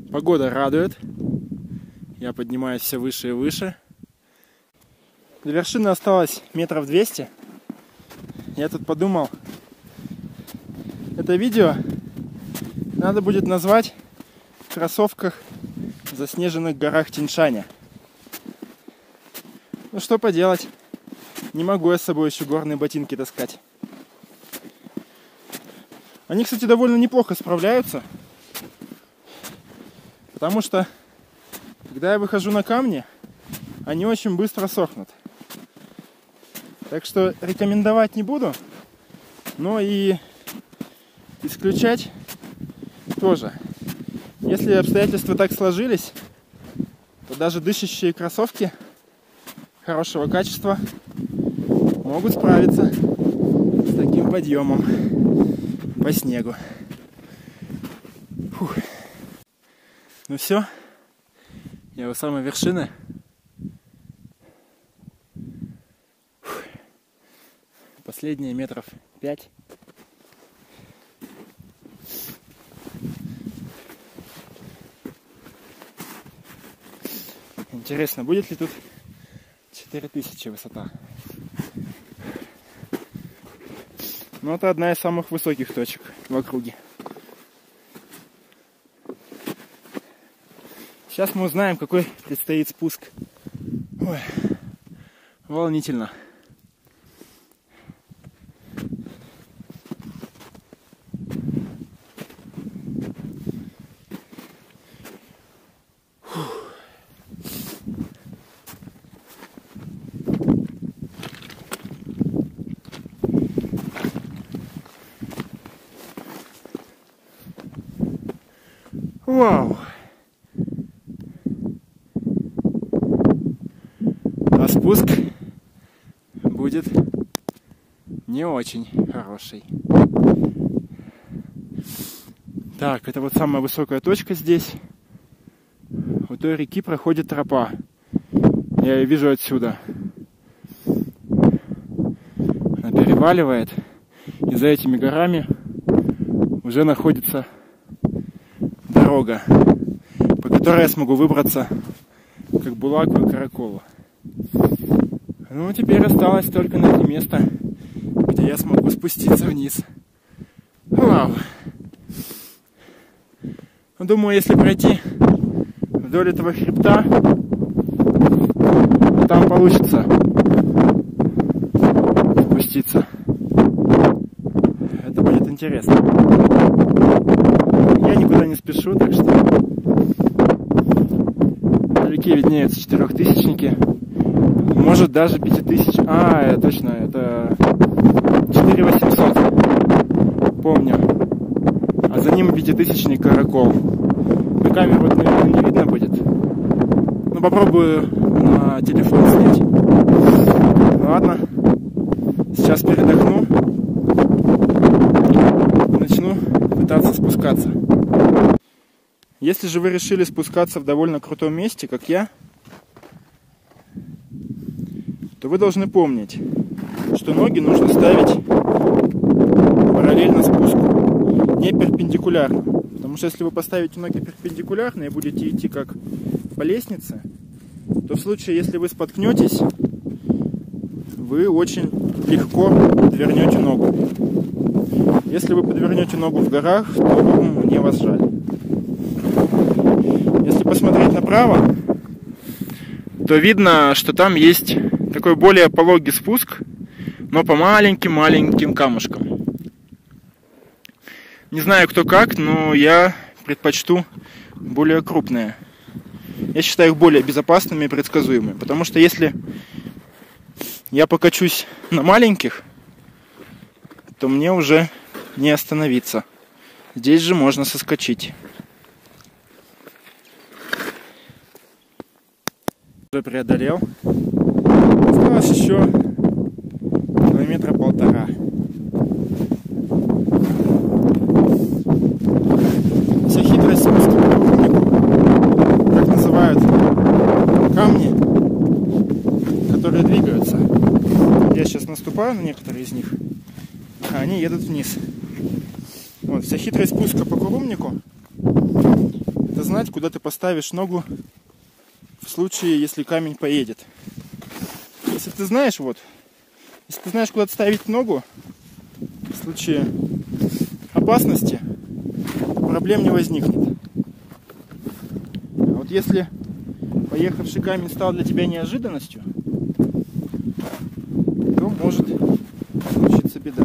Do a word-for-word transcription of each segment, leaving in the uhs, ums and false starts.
Погода радует. Я поднимаюсь все выше и выше. До вершины осталось метров двести. Я тут подумал, это видео надо будет назвать в кроссовках в заснеженных горах Тяньшаня. Ну что поделать, не могу я с собой еще горные ботинки таскать. Они, кстати, довольно неплохо справляются, потому что, когда я выхожу на камни, они очень быстро сохнут. Так что рекомендовать не буду, но и исключать тоже. Если обстоятельства так сложились, то даже дышащие кроссовки хорошего качества могут справиться с таким подъемом по снегу. Фух. Ну все, я у самой вершины. Фух. Последние метров пять. Интересно, будет ли тут четыре тысячи высота? Ну, это одна из самых высоких точек в округе. Сейчас мы узнаем, какой предстоит спуск. Ой, волнительно. Вау! А спуск будет не очень хороший. Так, это вот самая высокая точка здесь. У той реки проходит тропа. Я ее вижу отсюда. Она переваливает. И за этими горами уже находится дорога, по которой я смогу выбраться к Акбулаку и Караколу. Ну, теперь осталось только найти место, где я смогу спуститься вниз. Вау! Думаю, если пройти вдоль этого хребта, там получится спуститься. Это будет интересно. Я никуда не спешу, так что вдалеке виднеются четырехтысячники. Может даже пятитысяч. А, точно, это четыре восемьсот. Помню. А за ним пятитысячник Каракол. На камеру это, наверное, не видно будет. Но попробую на телефон снять. Ладно. Сейчас передохну. И начну пытаться спускаться. Если же вы решили спускаться в довольно крутом месте, как я, то вы должны помнить, что ноги нужно ставить параллельно спуску, не перпендикулярно. Потому что если вы поставите ноги перпендикулярно и будете идти как по лестнице, то в случае, если вы споткнетесь, вы очень легко подвернете ногу. Если вы подвернете ногу в горах, то мне вас жаль. Если посмотреть направо, то видно, что там есть такой более пологий спуск, но по маленьким-маленьким камушкам. Не знаю, кто как, но я предпочту более крупные. Я считаю их более безопасными и предсказуемыми. Потому что если я покачусь на маленьких, то мне уже не остановиться. Здесь же можно соскочить. Уже преодолел. Осталось еще километра полтора. Вся хитрость спуска по кругу, как называют камни, которые двигаются. Я сейчас наступаю на некоторые из них, а они едут вниз. Вот, вся хитрость спуска по курумнику это знать, куда ты поставишь ногу в случае, если камень поедет. Если ты знаешь, вот, если ты знаешь, куда ставить ногу в случае опасности, проблем не возникнет. А вот если поехавший камень стал для тебя неожиданностью, то может случиться беда.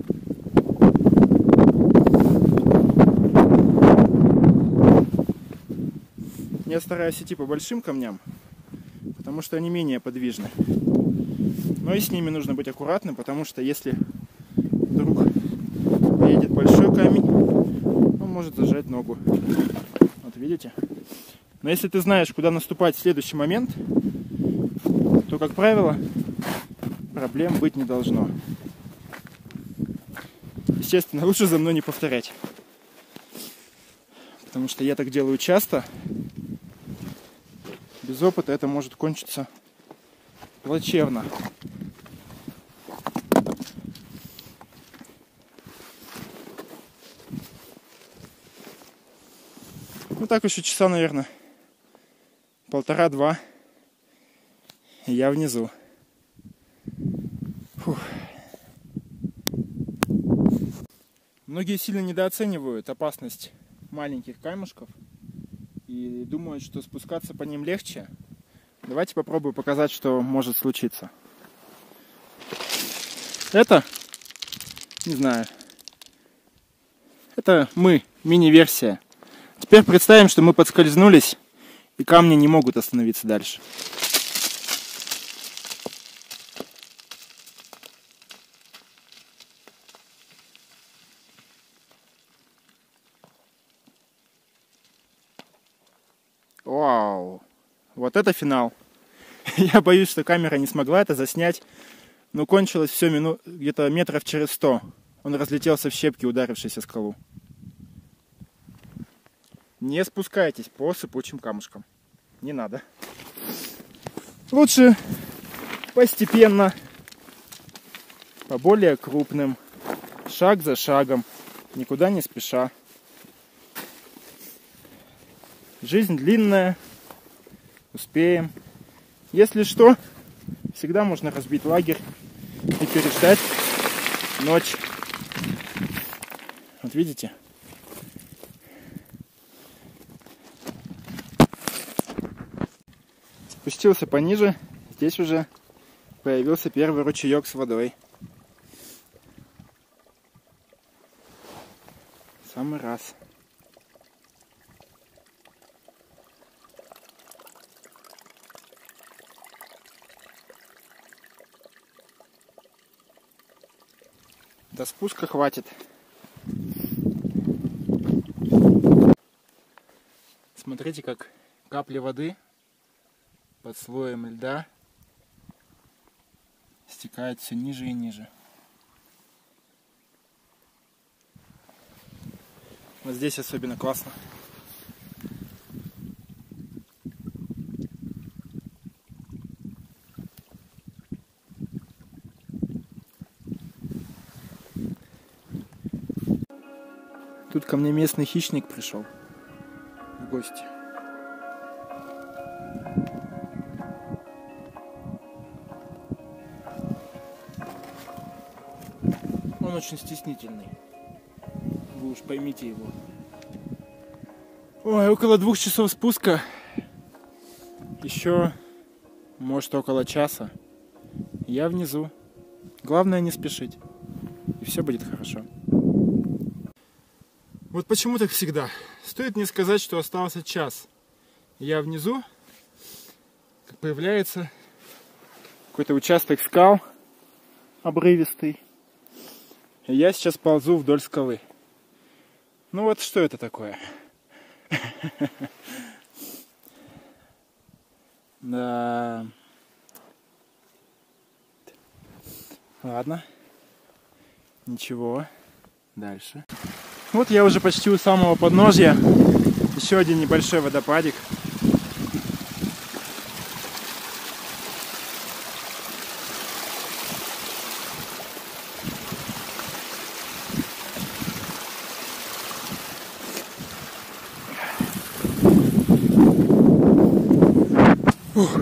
Я стараюсь идти по большим камням, потому что они менее подвижны. Но и с ними нужно быть аккуратным, потому что если вдруг поедет большой камень, он может зажать ногу. Вот видите? Но если ты знаешь, куда наступать в следующий момент, то, как правило, проблем быть не должно. Естественно, лучше за мной не повторять. Потому что я так делаю часто. Без опыта это может кончиться плачевно. Ну так еще часа, наверное, полтора-два. И я внизу. Фух. Многие сильно недооценивают опасность маленьких камешков и думают, что спускаться по ним легче. Давайте попробую показать, что может случиться. Это, не знаю, это мы, мини-версия. Теперь представим, что мы подскользнулись, и камни не могут остановиться дальше. Вау! Вот это финал. Я боюсь, что камера не смогла это заснять, но кончилось все мину... где-то метров через сто. Он разлетелся в щепки, ударившись о скалу. Не спускайтесь по сыпучим камушкам. Не надо. Лучше постепенно, по более крупным, шаг за шагом, никуда не спеша. Жизнь длинная, успеем. Если что, всегда можно разбить лагерь и переждать ночь. Вот видите? Спустился пониже, здесь уже появился первый ручеек с водой. Самый раз. До спуска хватит. Смотрите, как капли воды под слоем льда стекают все ниже и ниже. Вот здесь особенно классно. Тут ко мне местный хищник пришел в гости. Он очень стеснительный. Вы уж поймите его. Ой, около двух часов спуска. Еще, может, около часа. Я внизу. Главное не спешить. И все будет хорошо. Вот почему так всегда. Стоит мне сказать, что остался час. Я внизу, как появляется какой-то участок скал обрывистый. И я сейчас ползу вдоль скалы. Ну вот что это такое? Да. Ладно. Ничего. Дальше. Вот я уже почти у самого подножья. Еще один небольшой водопадик. Фух.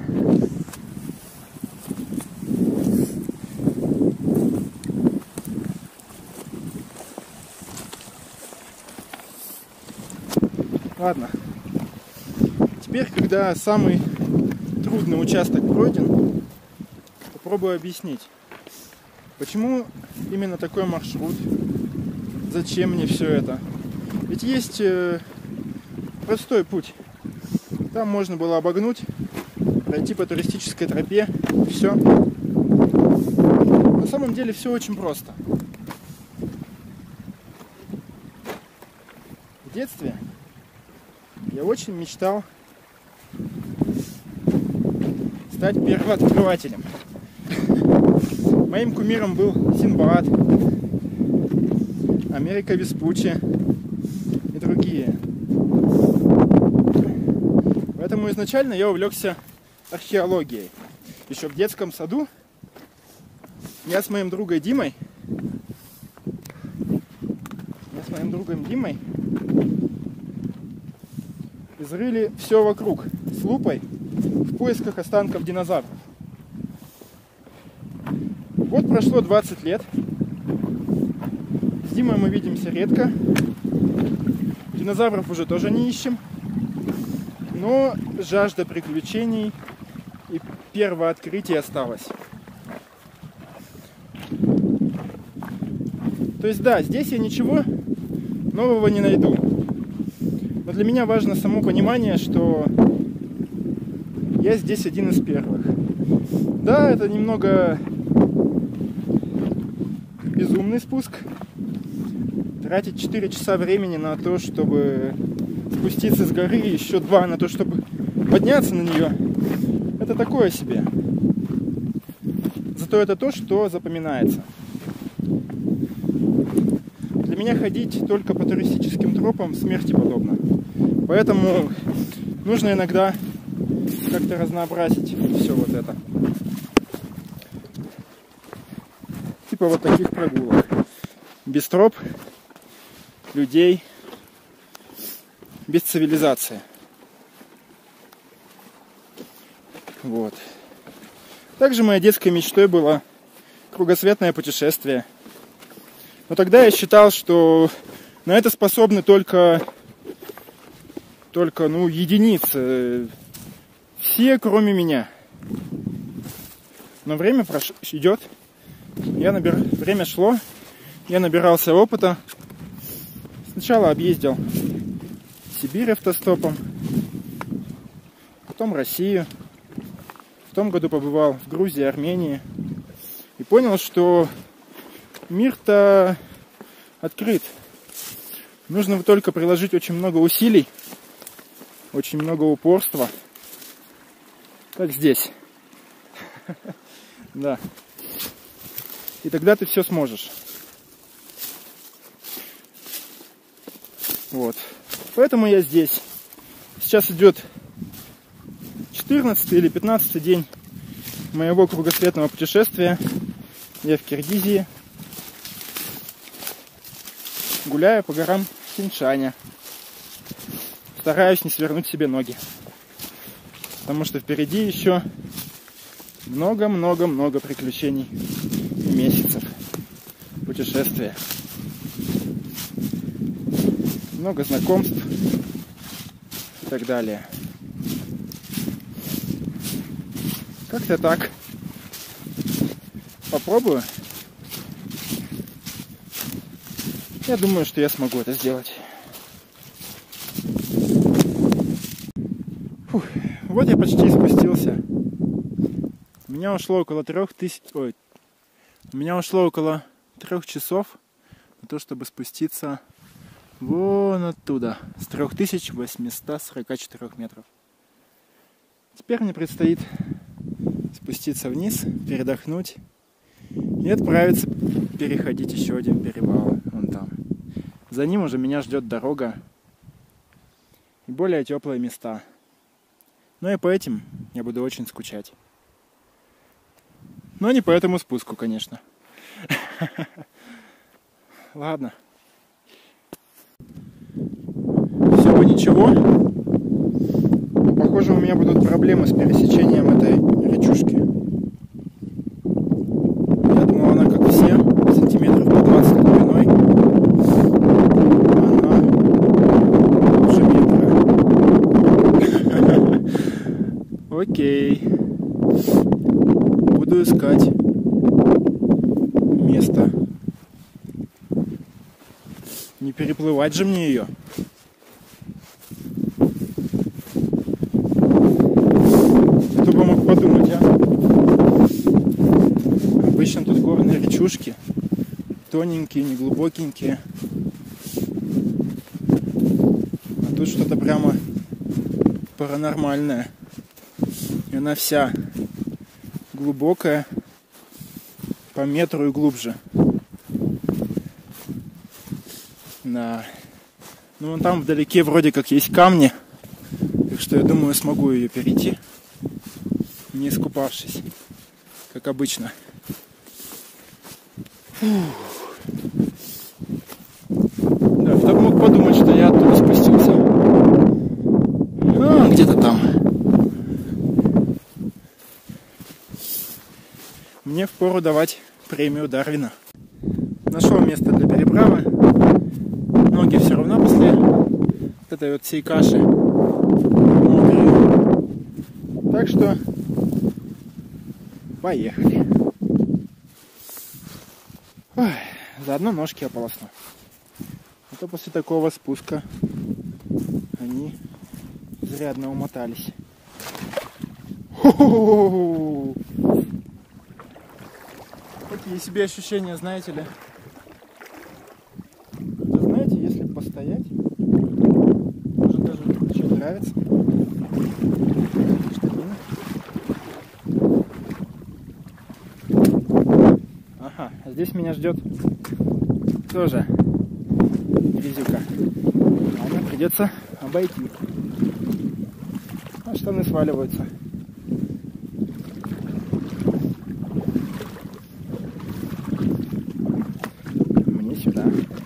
Ладно. Теперь, когда самый трудный участок пройден, попробую объяснить, почему именно такой маршрут, зачем мне все это. Ведь есть э, простой путь. Там можно было обогнуть, пройти по туристической тропе, и все. На самом деле все очень просто. В детстве я очень мечтал стать первооткрывателем. Моим кумиром был Синдбад, Америка Веспуччи и другие. Поэтому изначально я увлекся археологией. Еще в детском саду я с моим другом Димой я с моим другом Димой изрыли все вокруг с лупой в поисках останков динозавров. Вот прошло двадцать лет. С Димой мы видимся редко. Динозавров уже тоже не ищем. Но жажда приключений и первое открытие осталось. То есть да, здесь я ничего нового не найду. Но для меня важно само понимание, что я здесь один из первых. Да, это немного безумный спуск. Тратить четыре часа времени на то, чтобы спуститься с горы, и еще два на то, чтобы подняться на нее. Это такое себе. Зато это то, что запоминается. Для меня ходить только по туристическим тропам смерти подобно. Поэтому нужно иногда как-то разнообразить все вот это. Типа вот таких прогулок. Без троп, людей, без цивилизации. Вот. Также моей детской мечтой было кругосветное путешествие. Но тогда я считал, что на это способны только, только ну, единицы. Все, кроме меня. Но время прош... идет. Я набир... Время шло. Я набирался опыта. Сначала объездил Сибирь автостопом. Потом Россию. В том году побывал в Грузии, Армении. И понял, что мир-то открыт. Нужно только приложить очень много усилий, очень много упорства. Как здесь. Да. И тогда ты все сможешь. Вот. Поэтому я здесь. Сейчас идет четырнадцатый или пятнадцатый день моего кругосветного путешествия. Я в Киргизии. Гуляю по горам Тянь-Шаня. Стараюсь не свернуть себе ноги. Потому что впереди еще много-много-много приключений и месяцев путешествия. Много знакомств и так далее. Как-то так. Попробую. Я думаю, что я смогу это сделать. Фух. Вот я почти спустился. У меня ушло около трех тысяч... Ой. У меня ушло около трех часов на то, чтобы спуститься вон оттуда, с трёх тысяч восьмисот сорока четырёх метров. Теперь мне предстоит спуститься вниз, передохнуть и отправиться переходить еще один перевал вон там. За ним уже меня ждет дорога и более теплые места. Но и по этим я буду очень скучать. Но не по этому спуску, конечно. Ладно. Все бы ничего. Похоже, у меня меня будут проблемы с пересечением этой речушки. Я думал, она как все, сантиметров по двадцать глубиной. Она уже метра. Окей. Буду искать место. Не переплывать же мне ее. Кто бы мог подумать, а? Обычно тут горные речушки. Тоненькие, неглубокенькие. А тут что-то прямо паранормальное. И она вся глубокая, по метру и глубже. Да. Ну вон там вдалеке вроде как есть камни. Так что я думаю, смогу ее перейти, не искупавшись, как обычно. Фух. Да, кто бы мог подумать, что я оттуда спустился. А, где-то там. Мне впору давать премию Дарвина. Нашел место для переправы. Ноги все равно после вот этой вот всей каши мокрые. Так что поехали. Ой, заодно ножки ополосну. А то после такого спуска они изрядно умотались. Хо-хо-хо-хо! Такие себе ощущения, знаете ли. Вы знаете, если постоять, может даже чуть нравится. Штанины. Ага, а здесь меня ждет тоже грязюка. Ладно, придется обойти. А штаны сваливаются. Сюда.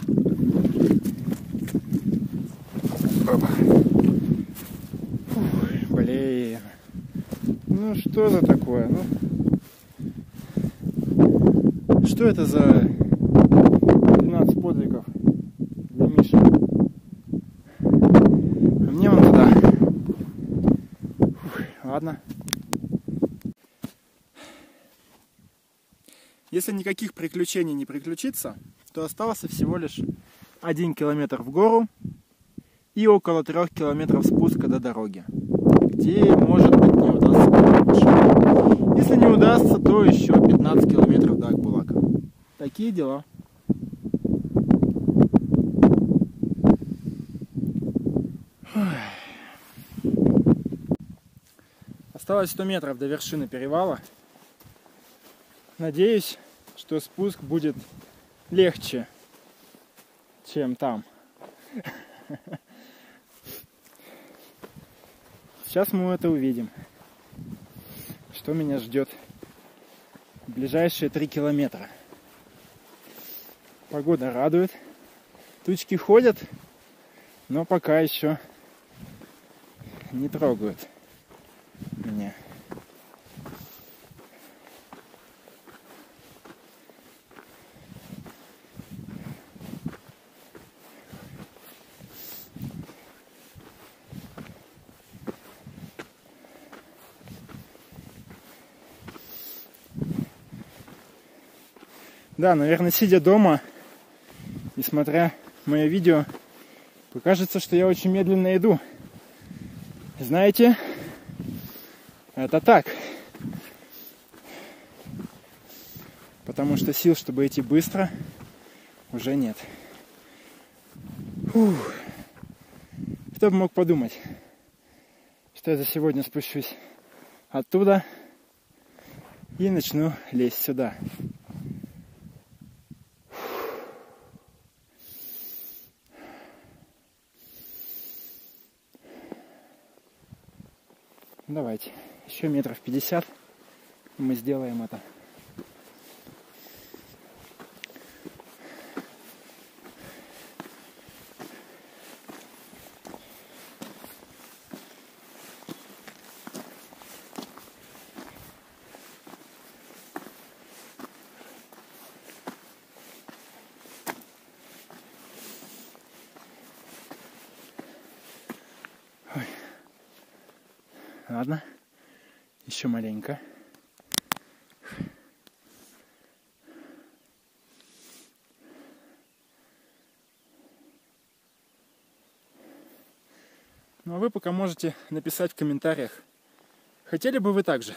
Опа. Фух, блин. Ну что за такое? Ну, что это за двенадцать подвигов для Миши? А мне вон туда. Фух, ладно. Если никаких приключений не приключится, то остался всего лишь один километр в гору и около трех километров спуска до дороги, где, может быть, не удастся поймать машину. Если не удастся, то еще пятнадцать километров до Акбулака. Такие дела. Осталось сто метров до вершины перевала. Надеюсь, что спуск будет легче, чем там. Сейчас мы это увидим. Что меня ждет в ближайшие три километра. Погода радует. Тучки ходят, но пока еще не трогают меня. Да, наверное, сидя дома и смотря мое видео, покажется, что я очень медленно иду. Знаете, это так. Потому что сил, чтобы идти быстро, уже нет. Фух. Кто бы мог подумать, что я за сегодня спущусь оттуда и начну лезть сюда. Давайте, еще метров пятьдесят, мы сделаем это. Ладно. Еще маленько. Ну а вы пока можете написать в комментариях, хотели бы вы так же?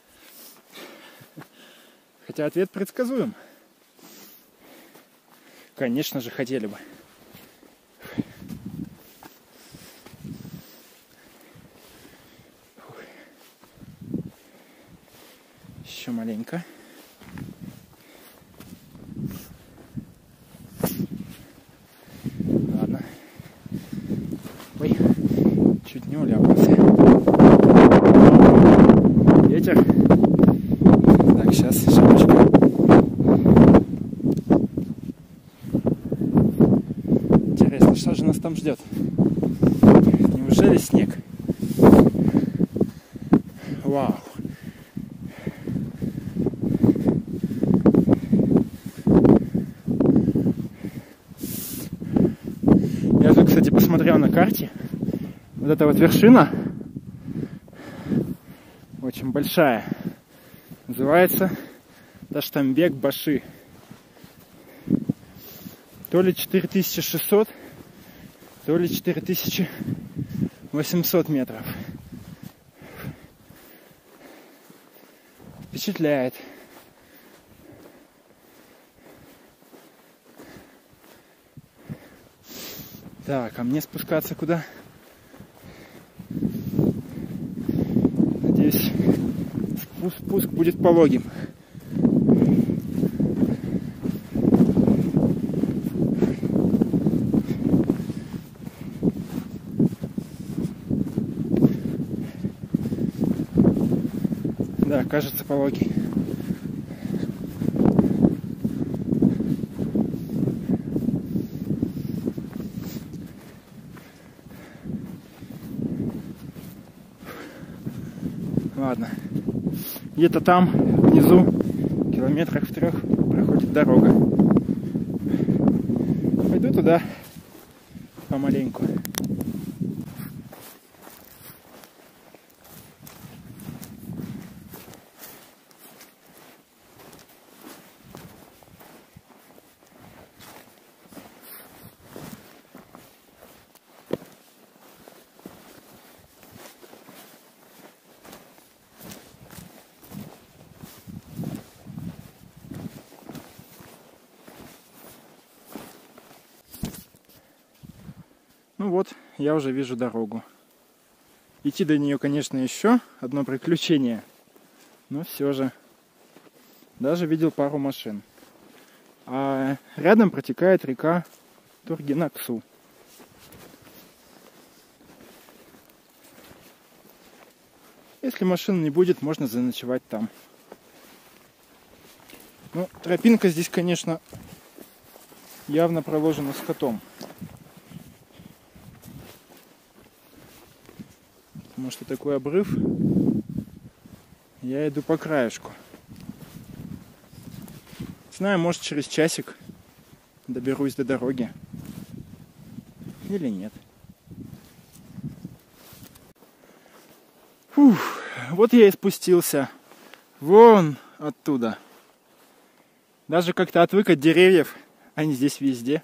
Хотя ответ предсказуем. Конечно же, хотели бы. Еще маленько. Ладно. Ой, чуть не уляпался. Ветер. Так, сейчас, шапочка. Интересно, что же нас там ждет? Неужели снег? Вау. Я тут, кстати, посмотрел на карте. Вот эта вот вершина очень большая. Называется Таштамбек-Баши. То ли четыре тысячи шестьсот, то ли четыре тысячи восемьсот метров. Впечатляет. Так, а мне спускаться куда? Надеюсь, спуск, спуск будет пологим. Да, кажется, пологий. Ладно. Где-то там, внизу, километрах в трех, проходит дорога. Пойду туда помаленьку. Ну вот, я уже вижу дорогу. Идти до нее, конечно, еще одно приключение. Но все же. Даже видел пару машин. А рядом протекает река Тургенаксу. Если машин не будет, можно заночевать там. Ну, тропинка здесь, конечно, явно проложена скотом. Потому что такой обрыв, я иду по краешку. Знаю, может, через часик доберусь до дороги. Или нет. Фух, вот я и спустился. Вон оттуда. Даже как-то отвык от деревьев. Они здесь везде.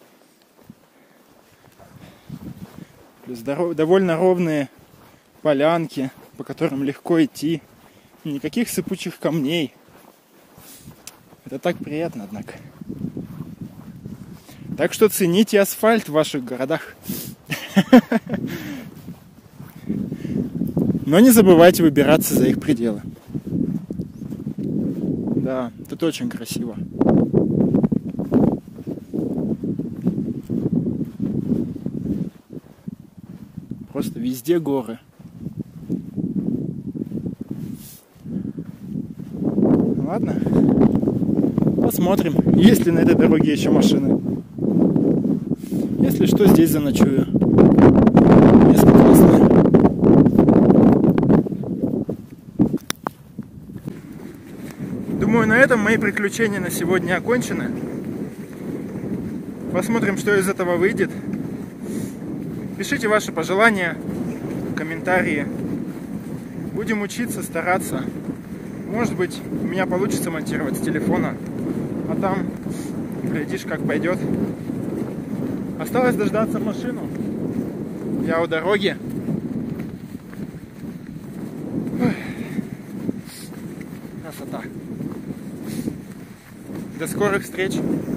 Плюс довольно ровные полянки, по которым легко идти. Никаких сыпучих камней. Это так приятно, однако. Так что цените асфальт в ваших городах. Но не забывайте выбираться за их пределы. Да, тут очень красиво. Просто везде горы. Ладно. Посмотрим, есть ли на этой дороге еще машины. Если что, здесь заночую. Место классное. Думаю, на этом мои приключения на сегодня окончены. Посмотрим, что из этого выйдет. Пишите ваши пожелания, комментарии. Будем учиться, стараться. Может быть, у меня получится монтировать с телефона. А там, глядишь, как пойдет. Осталось дождаться машину. Я у дороги. Ой. Красота. До скорых встреч.